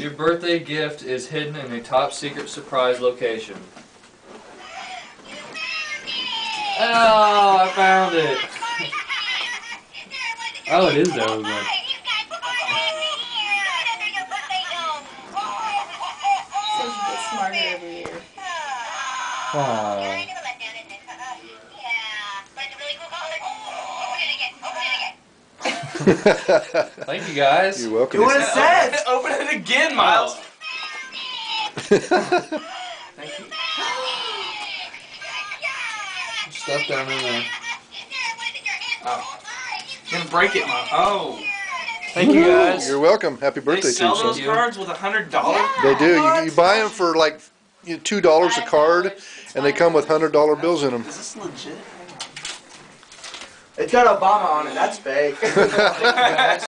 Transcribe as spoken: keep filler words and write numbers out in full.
Your birthday gift is hidden in a top secret surprise location. Oh, I found it. Oh, it is the old one. So you get smarter every year. Aww. Thank you guys. You're welcome. Do what it says! Open it again, Miles! Thank you. Stuff down in there. Oh. You're gonna break it, Miles. Oh. Thank you guys. You're welcome. Happy birthday They to sell you, those son. cards with a hundred dollars? They do. You, you buy them for like you know, two dollars a card, and they come with hundred dollar bills in them. Is this legit? It's got Obama on it. That's fake.